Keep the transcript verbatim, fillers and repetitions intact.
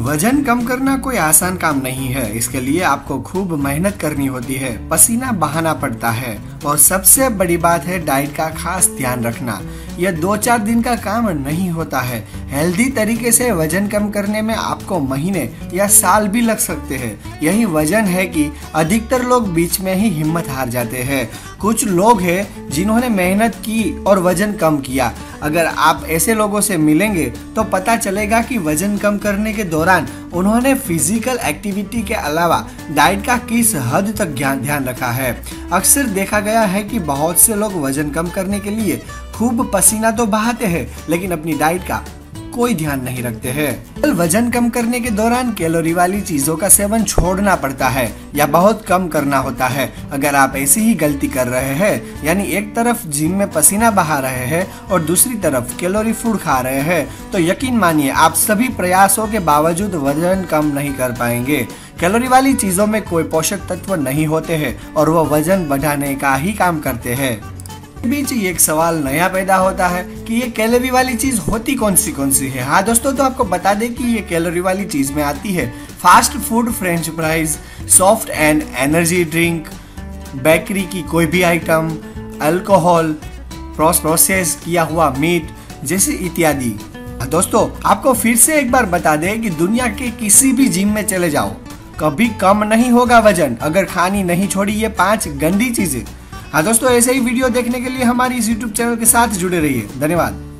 वजन कम करना कोई आसान काम नहीं है। इसके लिए आपको खूब मेहनत करनी होती है, पसीना बहाना पड़ता है और सबसे बड़ी बात है डाइट का खास ध्यान रखना। यह दो चार दिन का काम नहीं होता है। हेल्दी तरीके से वजन कम करने में आपको महीने या साल भी लग सकते हैं। यही वजन है कि अधिकतर लोग बीच में ही हिम्मत हार जाते हैं। कुछ लोग हैं जिन्होंने मेहनत की और वजन कम किया। अगर आप ऐसे लोगों से मिलेंगे तो पता चलेगा कि वजन कम करने के दौरान उन्होंने फिजिकल एक्टिविटी के अलावा डाइट का किस हद तक ध्यान रखा है। अक्सर देखा गया है कि बहुत से लोग वजन कम करने के लिए खूब पसीना तो बहाते हैं, लेकिन अपनी डाइट का कोई ध्यान नहीं रखते हैं। वजन कम करने के दौरान कैलोरी वाली चीजों का सेवन छोड़ना पड़ता है या बहुत कम करना होता है। अगर आप ऐसी ही गलती कर रहे हैं, यानी एक तरफ जिम में पसीना बहा रहे हैं और दूसरी तरफ कैलोरी फूड खा रहे हैं, तो यकीन मानिए आप सभी प्रयासों के बावजूद वजन कम नहीं कर पाएंगे। कैलोरी वाली चीजों में कोई पोषक तत्व नहीं होते हैं और वह वजन बढ़ाने का ही काम करते हैं। बीच एक सवाल नया पैदा होता है कि ये कैलोरी वाली चीज होती कौन सी कौन सी है। हाँ दोस्तों, तो आपको बता दें कि ये कैलोरी वाली चीज में आती है fast food, French fries, soft and energy drink, bakery की कोई भी आइटम, अल्कोहल, प्रोसेस किया हुआ मीट जैसे इत्यादि। दोस्तों, आपको फिर से एक बार बता दें कि दुनिया के किसी भी जिम में चले जाओ, कभी कम नहीं होगा वजन अगर खानी नहीं छोड़ी ये पांच गंदी चीजें। हाँ दोस्तों, ऐसे ही वीडियो देखने के लिए हमारी इस यूट्यूब चैनल के साथ जुड़े रहिए। धन्यवाद।